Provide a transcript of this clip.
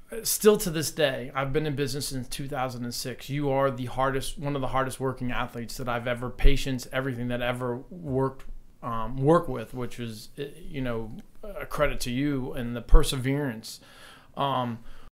still to this day, I've been in business since 2006. You are one of the hardest working athletes that I've ever, patience, everything that ever work with, which is, a credit to you and the perseverance.